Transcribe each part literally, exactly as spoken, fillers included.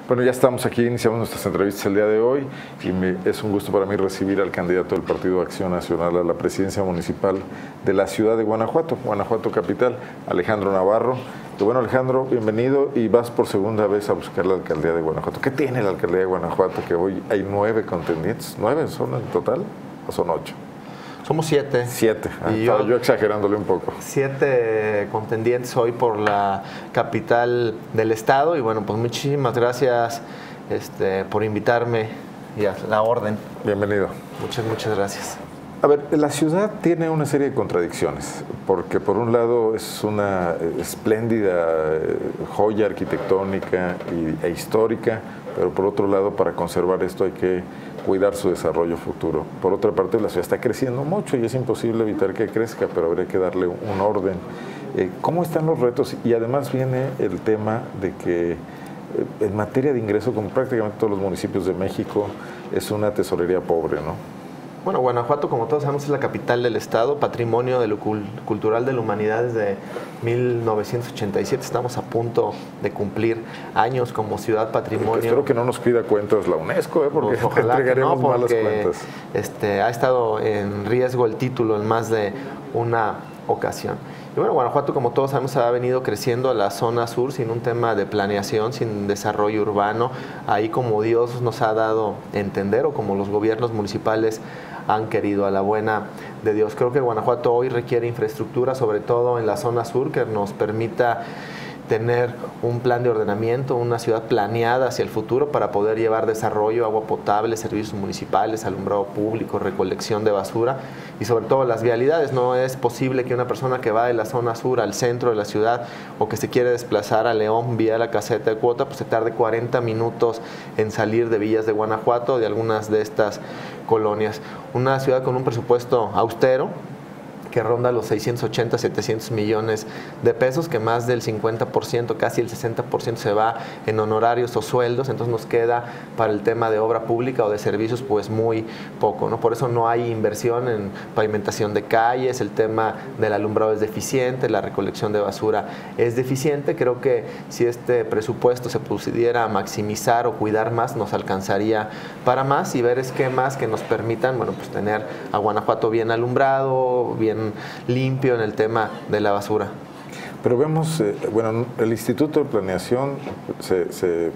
Bueno, ya estamos aquí, iniciamos nuestras entrevistas el día de hoy y me, es un gusto para mí recibir al candidato del Partido Acción Nacional a la presidencia municipal de la ciudad de Guanajuato, Guanajuato capital, Alejandro Navarro. Y bueno, Alejandro, bienvenido y vas por segunda vez a buscar la alcaldía de Guanajuato. ¿Qué tiene la alcaldía de Guanajuato? Que hoy hay nueve contendientes, ¿nueve son en total o son ocho? Somos siete. Siete. Ah, y yo, yo, yo exagerándole un poco. Siete contendientes hoy por la capital del estado y bueno, pues muchísimas gracias este, por invitarme y a la orden. Bienvenido. Muchas, muchas gracias. A ver, la ciudad tiene una serie de contradicciones, porque por un lado es una espléndida joya arquitectónica y, e histórica, pero por otro lado, para conservar esto hay que cuidar su desarrollo futuro. Por otra parte, la ciudad está creciendo mucho y es imposible evitar que crezca, pero habría que darle un orden. Eh, ¿Cómo están los retos? Y además viene el tema de que eh, en materia de ingreso, como prácticamente todos los municipios de México, es una tesorería pobre, ¿no? Bueno, Guanajuato, como todos sabemos, es la capital del estado, patrimonio de lo cultural de la humanidad desde mil novecientos ochenta y siete. Estamos a punto de cumplir años como ciudad patrimonio. Espero que no nos pida cuentas la UNESCO, ¿eh? Porque pues entregaremos no, malas cuentas. Este, ha estado en riesgo el título en más de una ocasión. Y bueno, Guanajuato, como todos sabemos, ha venido creciendo a la zona sur sin un tema de planeación, sin desarrollo urbano. Ahí como Dios nos ha dado a entender o como los gobiernos municipales han querido, a la buena de Dios. Creo que Guanajuato hoy requiere infraestructura, sobre todo en la zona sur, que nos permita tener un plan de ordenamiento, una ciudad planeada hacia el futuro para poder llevar desarrollo, agua potable, servicios municipales, alumbrado público, recolección de basura y sobre todo las vialidades. No es posible que una persona que va de la zona sur al centro de la ciudad o que se quiere desplazar a León vía la caseta de cuota, pues se tarde cuarenta minutos en salir de Villas de Guanajuato o de algunas de estas colonias. Una ciudad con un presupuesto austero, que ronda los seiscientos ochenta, setecientos millones de pesos, que más del cincuenta por ciento, casi el sesenta por ciento se va en honorarios o sueldos, entonces nos queda para el tema de obra pública o de servicios pues muy poco, ¿no? Por eso no hay inversión en pavimentación de calles, el tema del alumbrado es deficiente, la recolección de basura es deficiente. Creo que si este presupuesto se pudiera maximizar o cuidar más, nos alcanzaría para más y ver esquemas que nos permitan, bueno, pues tener a Guanajuato bien alumbrado, bien limpio en el tema de la basura. Pero vemos, eh, bueno, el Instituto de Planeación se, se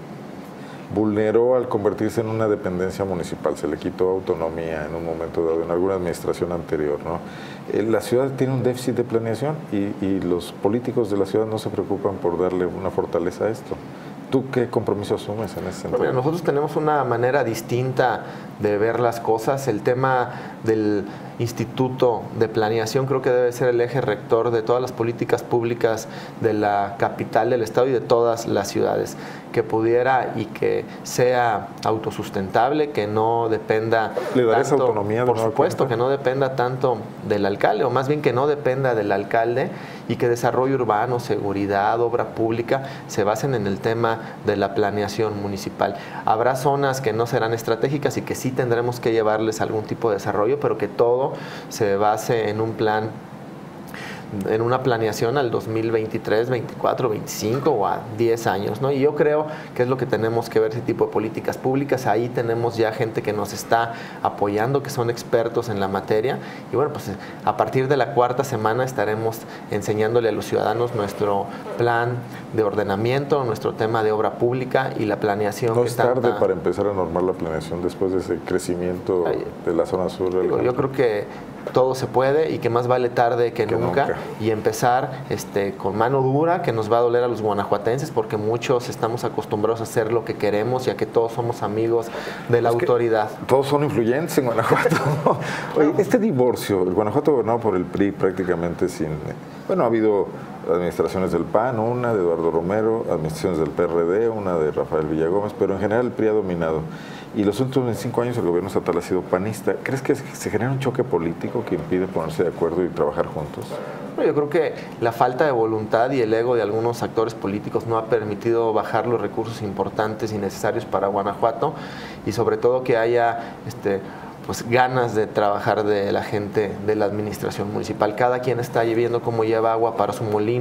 vulneró al convertirse en una dependencia municipal, se le quitó autonomía en un momento dado, en alguna administración anterior, ¿no? Eh, la ciudad tiene un déficit de planeación y, y los políticos de la ciudad no se preocupan por darle una fortaleza a esto. ¿Tú qué compromiso asumes en ese sentido? Bueno, nosotros tenemos una manera distinta de ver las cosas. El tema del Instituto de Planeación creo que debe ser el eje rector de todas las políticas públicas de la capital del estado y de todas las ciudades, que pudiera y que sea autosustentable, que no dependa ¿Le daré tanto, esa autonomía? por supuesto, que no dependa tanto del alcalde, o más bien que no dependa del alcalde, y que desarrollo urbano, seguridad, obra pública se basen en el tema de la planeación municipal. Habrá zonas que no serán estratégicas y que sí tendremos que llevarles algún tipo de desarrollo, pero que todo se base en un plan, en una planeación al dos mil veintitrés, veinticuatro, veinticinco o a diez años, ¿no? Y yo creo que es lo que tenemos que ver, ese tipo de políticas públicas. Ahí tenemos ya gente que nos está apoyando, que son expertos en la materia. Y bueno, pues a partir de la cuarta semana estaremos enseñándole a los ciudadanos nuestro plan de ordenamiento, nuestro tema de obra pública y la planeación. No que es tarde tanta... para empezar a normar la planeación después de ese crecimiento Ay, de la zona sur. Digo, yo creo que todo se puede y que más vale tarde que, que nunca, nunca y empezar este, con mano dura, que nos va a doler a los guanajuatenses porque muchos estamos acostumbrados a hacer lo que queremos y a que todos somos amigos de la es autoridad. Todos son influyentes en Guanajuato. Oye, este divorcio, el Guanajuato gobernado por el P R I prácticamente sin... Bueno, ha habido administraciones del P A N, una de Eduardo Romero, administraciones del P R D, una de Rafael Villagómez, pero en general el P R I ha dominado. Y los últimos veinticinco años el gobierno estatal ha sido panista. ¿Crees que se genera un choque político que impide ponerse de acuerdo y trabajar juntos? Yo creo que la falta de voluntad y el ego de algunos actores políticos no ha permitido bajar los recursos importantes y necesarios para Guanajuato, y sobre todo que haya este, pues, ganas de trabajar de la gente de la administración municipal. Cada quien está viendo cómo lleva agua para su molino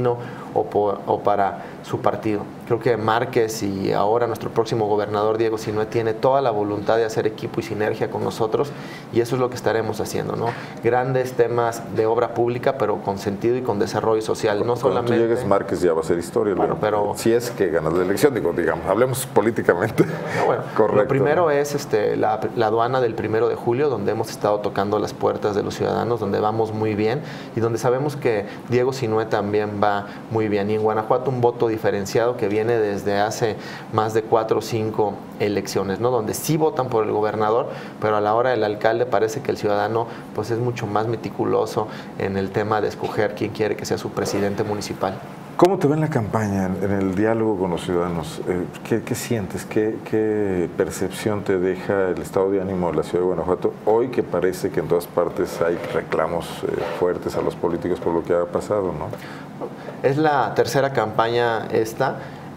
o, por, o para su partido. Creo que Márquez y ahora nuestro próximo gobernador Diego Sinue tiene toda la voluntad de hacer equipo y sinergia con nosotros, y eso es lo que estaremos haciendo, ¿no? Grandes temas de obra pública, pero con sentido y con desarrollo social. No Cuando solamente... tú llegues, Márquez ya va a ser historia. Bueno, pero... Si es que ganas la elección, digo, digamos, hablemos políticamente. No, bueno, correcto. Lo primero, ¿no?, es este, la, la aduana del primero de julio, donde hemos estado tocando las puertas de los ciudadanos, donde vamos muy bien y donde sabemos que Diego Sinue también va muy bien. Y en Guanajuato un voto diferenciado que viene desde hace más de cuatro o cinco elecciones, ¿no?, donde sí votan por el gobernador, pero a la hora del alcalde parece que el ciudadano pues es mucho más meticuloso en el tema de escoger quién quiere que sea su presidente municipal. ¿Cómo te va en la campaña, en el diálogo con los ciudadanos? ¿Qué, qué sientes? ¿Qué, ¿Qué percepción te deja el estado de ánimo de la ciudad de Guanajuato hoy, que parece que en todas partes hay reclamos eh, fuertes a los políticos por lo que ha pasado, ¿no? Es la tercera campaña esta.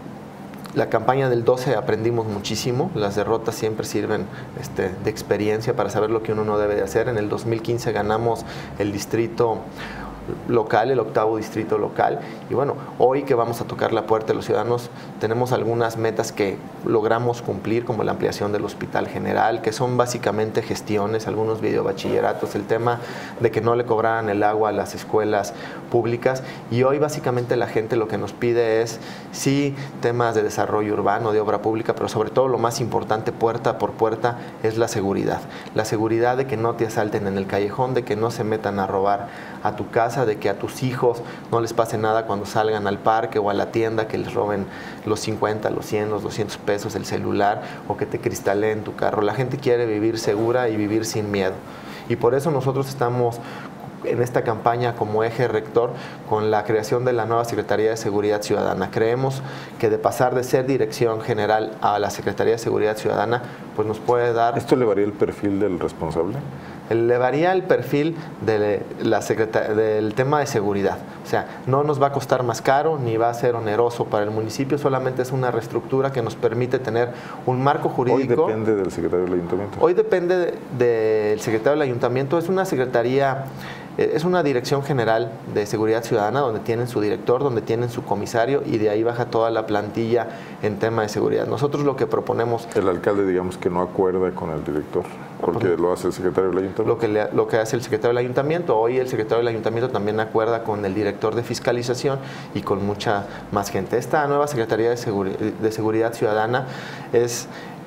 La campaña del doce aprendimos muchísimo, las derrotas siempre sirven este, de experiencia para saber lo que uno no debe de hacer. En el dos mil quince ganamos el distrito local, el octavo distrito local, y bueno, hoy que vamos a tocar la puerta de los ciudadanos tenemos algunas metas que logramos cumplir, como la ampliación del hospital general, que son básicamente gestiones, algunos videobachilleratos, el tema de que no le cobraran el agua a las escuelas públicas, y hoy básicamente la gente lo que nos pide es sí temas de desarrollo urbano, de obra pública, pero sobre todo lo más importante, puerta por puerta, es la seguridad, la seguridad de que no te asalten en el callejón, de que no se metan a robar a tu casa, de que a tus hijos no les pase nada cuando salgan al parque o a la tienda, que les roben los cincuenta, los cien, los doscientos pesos, el celular, o que te cristaleen tu carro. La gente quiere vivir segura y vivir sin miedo. Y por eso nosotros estamos en esta campaña como eje rector con la creación de la nueva Secretaría de Seguridad Ciudadana. Creemos que de pasar de ser Dirección General a la Secretaría de Seguridad Ciudadana, pues nos puede dar... ¿Esto elevaría el perfil del responsable? Elevaría el perfil de la del tema de seguridad. O sea, no nos va a costar más caro ni va a ser oneroso para el municipio, solamente es una reestructura que nos permite tener un marco jurídico. Hoy depende del secretario del ayuntamiento. Hoy depende de, del secretario del ayuntamiento. Es una secretaría, es una dirección general de seguridad ciudadana donde tienen su director, donde tienen su comisario, y de ahí baja toda la plantilla en tema de seguridad. Nosotros lo que proponemos... El alcalde, digamos, que no acuerda con el director, porque lo hace el secretario del ayuntamiento. Lo que, le, lo que hace el secretario del ayuntamiento. Hoy el secretario del ayuntamiento también acuerda con el director de fiscalización y con mucha más gente. Esta nueva Secretaría de, Seguri de Seguridad Ciudadana es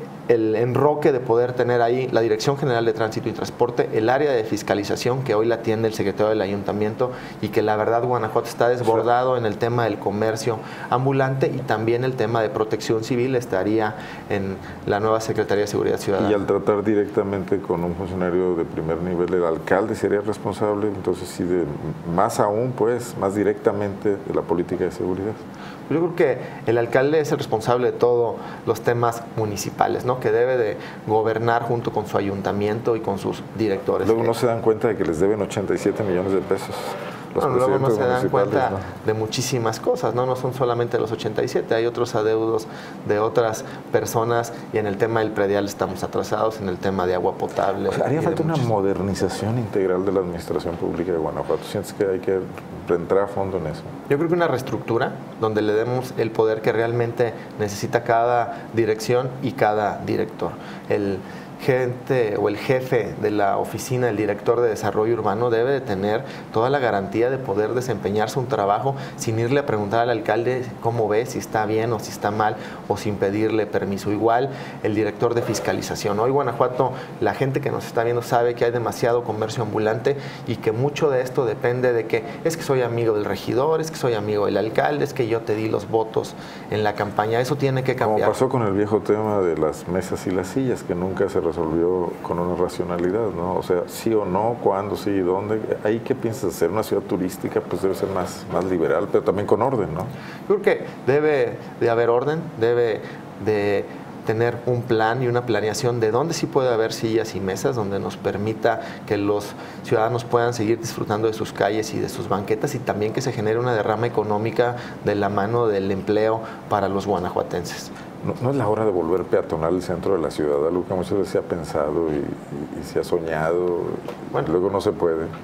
el enroque de poder tener ahí la Dirección General de Tránsito y Transporte, el área de fiscalización que hoy la tiene el secretario del ayuntamiento, y que la verdad Guanajuato está desbordado en el tema del comercio ambulante, y también el tema de protección civil estaría en la nueva Secretaría de Seguridad Ciudadana. Y al tratar directamente con un funcionario de primer nivel, el alcalde sería responsable, entonces sí, de más aún, pues, más directamente de la política de seguridad. Yo creo que el alcalde es el responsable de todos los temas municipales, ¿no?, que debe de gobernar junto con su ayuntamiento y con sus directores. Luego no se dan cuenta de que les deben ochenta y siete millones de pesos. Bueno, luego no se dan cuenta, ¿no?, de muchísimas cosas, ¿no? No son solamente los ochenta y siete, hay otros adeudos de otras personas, y en el tema del predial estamos atrasados, en el tema de agua potable. O sea, haría falta una modernización integral de la administración pública de Guanajuato. ¿Sientes que hay que entrar a fondo en eso? Yo creo que una reestructura donde le demos el poder que realmente necesita cada dirección y cada director. El gente o el jefe de la oficina, el director de desarrollo urbano, debe de tener toda la garantía de poder desempeñarse un trabajo sin irle a preguntar al alcalde cómo ve, si está bien o si está mal, o sin pedirle permiso. Igual el director de fiscalización. Hoy Guanajuato, la gente que nos está viendo sabe que hay demasiado comercio ambulante, y que mucho de esto depende de que es que soy amigo del regidor, es que soy amigo del alcalde, es que yo te di los votos en la campaña. Eso tiene que cambiar. Como pasó con el viejo tema de las mesas y las sillas, que nunca se resolvió con una racionalidad, ¿no? O sea, sí o no, cuándo, sí y dónde. Ahí, ¿qué piensas hacer? Una ciudad turística pues debe ser más, más liberal, pero también con orden, ¿no? Yo creo que debe de haber orden, debe de tener un plan y una planeación de dónde sí puede haber sillas y mesas, donde nos permita que los ciudadanos puedan seguir disfrutando de sus calles y de sus banquetas, y también que se genere una derrama económica de la mano del empleo para los guanajuatenses. ¿No, no es la hora de volver peatonal el centro de la ciudad? Algo que muchas veces se ha pensado y, y, y se ha soñado, bueno, y luego no se puede.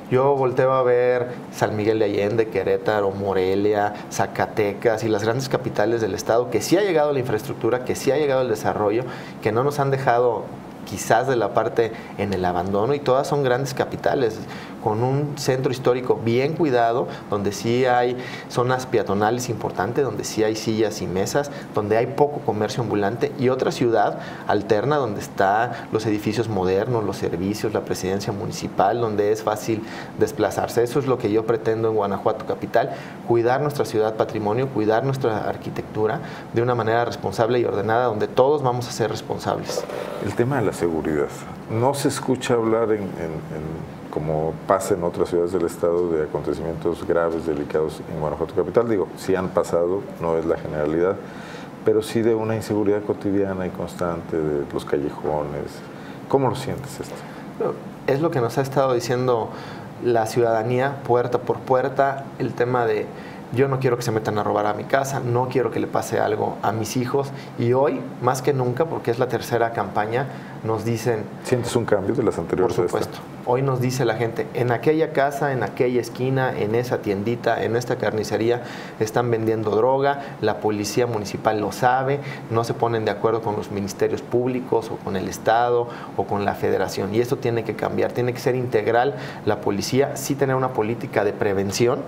Yo volteo a ver San Miguel de Allende, Querétaro, Morelia, Zacatecas y las grandes capitales del estado, que sí ha llegado la infraestructura, que sí ha llegado el desarrollo, que no nos han dejado quizás de la parte en el abandono, y todas son grandes capitales con un centro histórico bien cuidado, donde sí hay zonas peatonales importantes, donde sí hay sillas y mesas, donde hay poco comercio ambulante, y otra ciudad alterna donde están los edificios modernos, los servicios, la presidencia municipal, donde es fácil desplazarse. Eso es lo que yo pretendo en Guanajuato capital, cuidar nuestra ciudad patrimonio, cuidar nuestra arquitectura de una manera responsable y ordenada, donde todos vamos a ser responsables. El tema de la seguridad. No se escucha hablar en, en, en como pasa en otras ciudades del estado, de acontecimientos graves, delicados en Guanajuato capital. Digo, sí han pasado, no es la generalidad, pero sí de una inseguridad cotidiana y constante de los callejones. ¿Cómo lo sientes esto? Es lo que nos ha estado diciendo la ciudadanía puerta por puerta, el tema de yo no quiero que se metan a robar a mi casa, no quiero que le pase algo a mis hijos, y hoy, más que nunca, porque es la tercera campaña, nos dicen... ¿Sientes un cambio de las anteriores? Por supuesto. Hoy nos dice la gente, en aquella casa, en aquella esquina, en esa tiendita, en esta carnicería, están vendiendo droga, la policía municipal lo sabe, no se ponen de acuerdo con los ministerios públicos o con el Estado o con la Federación, y esto tiene que cambiar, tiene que ser integral la policía, sí tener una política de prevención,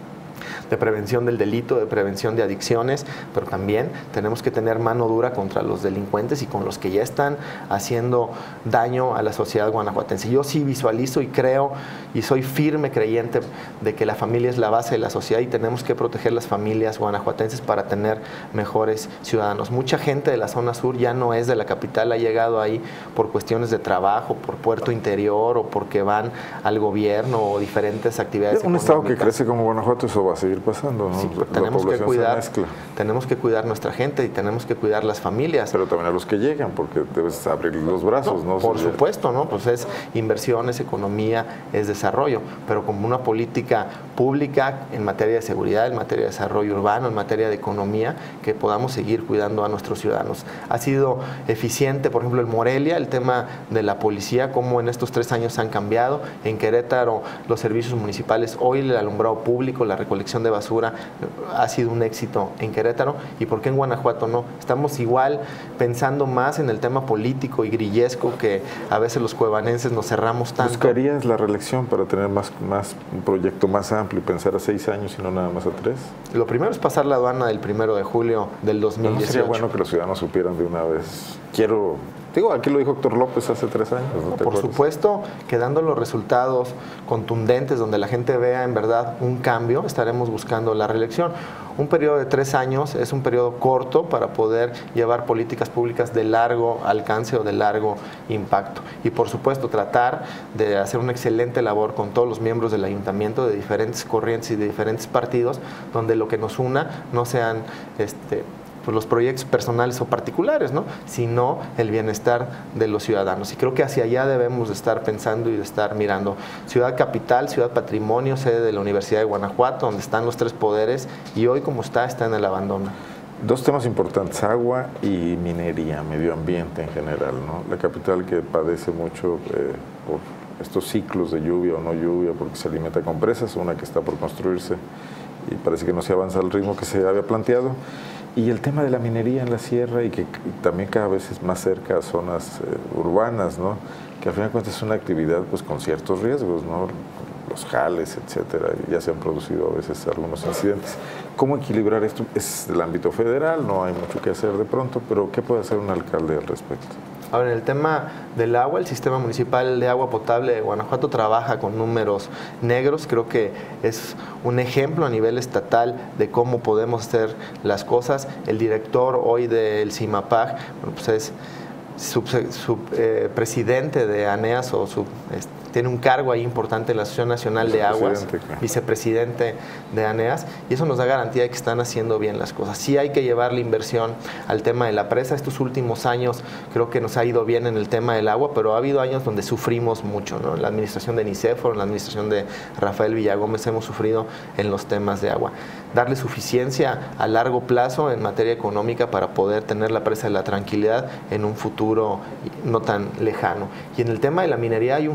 de prevención del delito, de prevención de adicciones, pero también tenemos que tener mano dura contra los delincuentes y con los que ya están haciendo daño a la sociedad guanajuatense. Yo sí visualizo y creo y soy firme creyente de que la familia es la base de la sociedad y tenemos que proteger las familias guanajuatenses para tener mejores ciudadanos. Mucha gente de la zona sur ya no es de la capital, ha llegado ahí por cuestiones de trabajo, por puerto interior o porque van al gobierno o diferentes actividades. Un estado que crece como Guanajuato, eso va a seguir pasando, ¿no? Sí, tenemos que cuidar, tenemos que cuidar nuestra gente y tenemos que cuidar las familias. Pero también a los que llegan, porque debes abrir los brazos, ¿no? ¿no? Por supuesto, ¿no? Pues es inversión, es economía, es desarrollo, pero como una política pública en materia de seguridad, en materia de desarrollo urbano, en materia de economía, que podamos seguir cuidando a nuestros ciudadanos. Ha sido eficiente, por ejemplo, en Morelia, el tema de la policía, cómo en estos tres años han cambiado. En Querétaro, los servicios municipales, hoy el alumbrado público, la recolección de basura ha sido un éxito en Querétaro, y por qué en Guanajuato no. Estamos igual pensando más en el tema político y grillesco, que a veces los cuevanenses nos cerramos tanto. ¿Buscarías la reelección para tener más, más un proyecto más amplio y pensar a seis años y no nada más a tres? Lo primero es pasar la aduana del primero de julio del dos mil dieciocho. ¿No sería bueno que los ciudadanos supieran de una vez? Quiero... Digo, aquí lo dijo Héctor López hace tres años. ¿No te Por acuerdas? supuesto, que dando los resultados contundentes, donde la gente vea en verdad un cambio, estaremos buscando la reelección. Un periodo de tres años es un periodo corto para poder llevar políticas públicas de largo alcance o de largo impacto. Y por supuesto, tratar de hacer una excelente labor con todos los miembros del ayuntamiento de diferentes corrientes y de diferentes partidos, donde lo que nos una no sean... este pues los proyectos personales o particulares, ¿no? Sino el bienestar de los ciudadanos. Y creo que hacia allá debemos de estar pensando y de estar mirando. Ciudad capital, ciudad patrimonio, sede de la Universidad de Guanajuato, donde están los tres poderes, y hoy como está, está en el abandono. Dos temas importantes, agua y minería, medio ambiente en general, ¿no? La capital que padece mucho eh, por estos ciclos de lluvia o no lluvia, porque se alimenta con presas, una que está por construirse y parece que no se avanza al ritmo que se había planteado. Y el tema de la minería en la sierra, y que también cada vez es más cerca a zonas eh, urbanas, ¿no? Que al final de cuentas es una actividad pues con ciertos riesgos, ¿no? Los jales, etcétera, y ya se han producido a veces algunos incidentes. ¿Cómo equilibrar esto? Es del ámbito federal, no hay mucho que hacer de pronto, pero ¿qué puede hacer un alcalde al respecto? Ahora, en el tema del agua, el Sistema Municipal de Agua Potable de Guanajuato trabaja con números negros. Creo que es un ejemplo a nivel estatal de cómo podemos hacer las cosas. El director hoy del CIMAPAG, bueno, pues es sub, sub, eh, presidente de ANEAS, o sub, este, tiene un cargo ahí importante en la Asociación Nacional de Aguas, vicepresidente de ANEAS, y eso nos da garantía de que están haciendo bien las cosas. Sí hay que llevar la inversión al tema de la presa. Estos últimos años creo que nos ha ido bien en el tema del agua, pero ha habido años donde sufrimos mucho, ¿no? En la administración de Nicéforo, en la administración de Rafael Villagómez hemos sufrido en los temas de agua. Darle suficiencia a largo plazo en materia económica para poder tener la presa de la Tranquilidad en un futuro no tan lejano. Y en el tema de la minería hay un fondo importante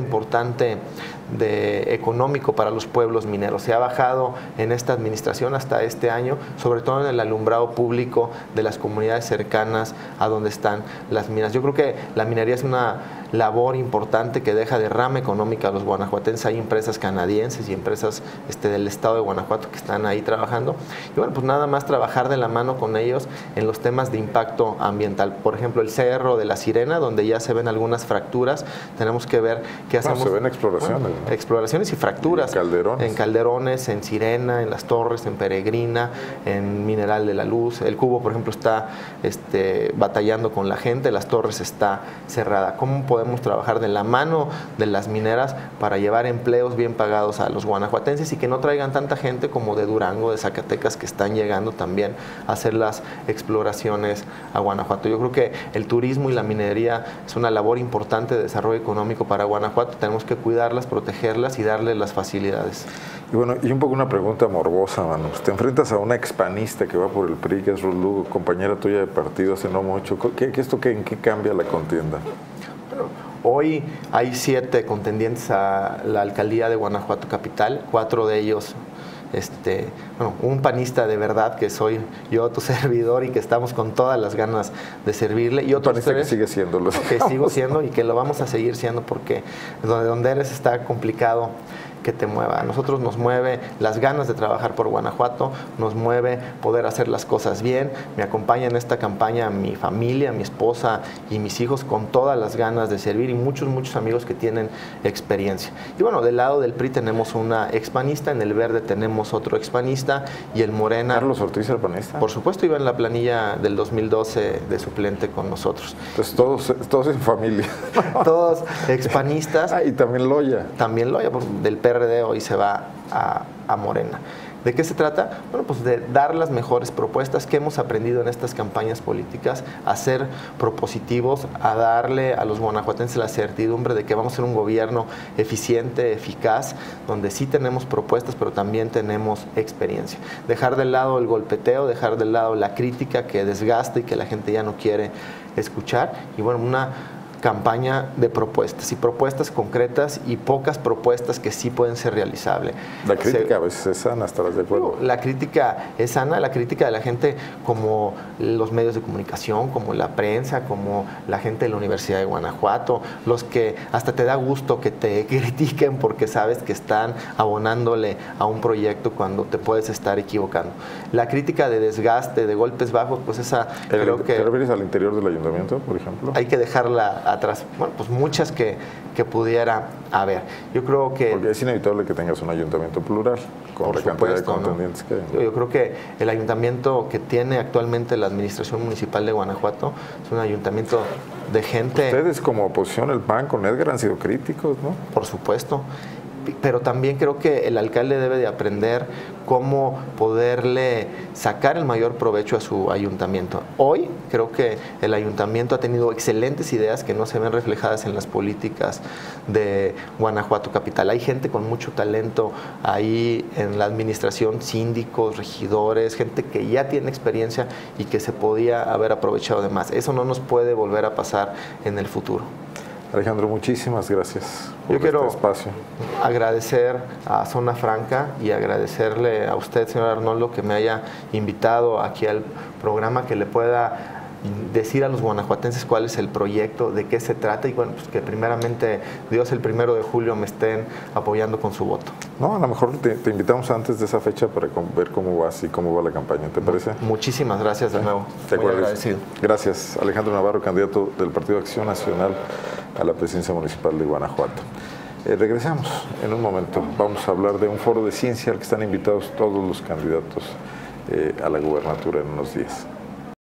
importante de económico para los pueblos mineros. Se ha bajado en esta administración hasta este año, sobre todo en el alumbrado público de las comunidades cercanas a donde están las minas. Yo creo que la minería es una labor importante que deja derrama económica a los guanajuatenses. Hay empresas canadienses y empresas este, del estado de Guanajuato que están ahí trabajando. Y bueno, pues nada más trabajar de la mano con ellos en los temas de impacto ambiental. Por ejemplo, el Cerro de la Sirena, donde ya se ven algunas fracturas, tenemos que ver qué hacemos. No, se ven exploraciones. Bueno, ¿no? Exploraciones y fracturas. Y calderones. En Calderones, en Sirena, en Las Torres, en Peregrina, en Mineral de la Luz. El Cubo, por ejemplo, está este, batallando con la gente. Las Torres está cerrada. ¿Cómo podemos trabajar de la mano de las mineras para llevar empleos bien pagados a los guanajuatenses y que no traigan tanta gente como de Durango, de Zacatecas, que están llegando también a hacer las exploraciones a Guanajuato? Yo creo que el turismo y la minería es una labor importante de desarrollo económico para Guanajuato. Tenemos que cuidarlas, protegerlas y darles las facilidades. Y bueno, y un poco una pregunta morbosa, Manu. Te enfrentas a una expanista que va por el P R I, que es Ruth Lugo, compañera tuya de partido hace no mucho. ¿Qué, qué esto qué, en qué cambia la contienda? Bueno, hoy hay siete contendientes a la alcaldía de Guanajuato Capital, cuatro de ellos Este, bueno, un panista de verdad que soy yo, tu servidor, y que estamos con todas las ganas de servirle, y otros panista tres que sigue siéndolo, que sigo siendo y que lo vamos a seguir siendo, porque donde, donde eres está complicado que te mueva. A nosotros nos mueve las ganas de trabajar por Guanajuato, nos mueve poder hacer las cosas bien. Me acompaña en esta campaña mi familia, mi esposa y mis hijos con todas las ganas de servir, y muchos, muchos amigos que tienen experiencia. Y bueno, del lado del P R I tenemos una expanista, en el Verde tenemos otro expanista, y el Morena... ¿Carlos Ortiz el panista? Por supuesto, iba en la planilla del dos mil doce de suplente con nosotros. Entonces todos, todos en familia. Todos expanistas. Ah, y también Loya. También Loya, del P R D hoy se va a, a Morena. ¿De qué se trata? Bueno, pues de dar las mejores propuestas que hemos aprendido en estas campañas políticas, a ser propositivos, a darle a los guanajuatenses la certidumbre de que vamos a ser un gobierno eficiente, eficaz, donde sí tenemos propuestas, pero también tenemos experiencia. Dejar de lado el golpeteo, dejar de lado la crítica que desgasta y que la gente ya no quiere escuchar, y bueno, una campaña de propuestas, y propuestas concretas, y pocas propuestas que sí pueden ser realizables. La crítica Se, a veces es sana, ¿estarás de acuerdo? La crítica es sana, la crítica de la gente, como los medios de comunicación, como la prensa, como la gente de la Universidad de Guanajuato, los que hasta te da gusto que te critiquen porque sabes que están abonándole a un proyecto cuando te puedes estar equivocando. La crítica de desgaste, de golpes bajos, pues esa ¿El, creo que... ¿Te refieres al interior del ayuntamiento, por ejemplo? Hay que dejarla atrás. Bueno, pues muchas que, que pudiera haber. Yo creo que... Porque es inevitable que tengas un ayuntamiento plural, con la cantidad de contendientes que hay. Yo, yo creo que el ayuntamiento que tiene actualmente la administración municipal de Guanajuato es un ayuntamiento de gente... Ustedes como oposición, el P A N con Edgar, han sido críticos, ¿no? Por supuesto. Pero también creo que el alcalde debe de aprender cómo poderle sacar el mayor provecho a su ayuntamiento. Hoy creo que el ayuntamiento ha tenido excelentes ideas que no se ven reflejadas en las políticas de Guanajuato Capital. Hay gente con mucho talento ahí en la administración, síndicos, regidores, gente que ya tiene experiencia y que se podía haber aprovechado de más. Eso no nos puede volver a pasar en el futuro. Alejandro, muchísimas gracias por Yo quiero este espacio. agradecer a Zona Franca y agradecerle a usted, señor Arnoldo, que me haya invitado aquí al programa, que le pueda decir a los guanajuatenses cuál es el proyecto, de qué se trata, y bueno, pues que primeramente Dios el primero de julio me estén apoyando con su voto. No, a lo mejor te, te invitamos antes de esa fecha para ver cómo vas y cómo va la campaña, ¿te parece? Muchísimas gracias de ¿Sí? nuevo. Te Muy agradecido. Gracias, Alejandro Navarro, candidato del Partido Acción Nacional a la presidencia municipal de Guanajuato. Eh, regresamos en un momento. Vamos a hablar de un foro de ciencia al que están invitados todos los candidatos eh, a la gubernatura en unos días.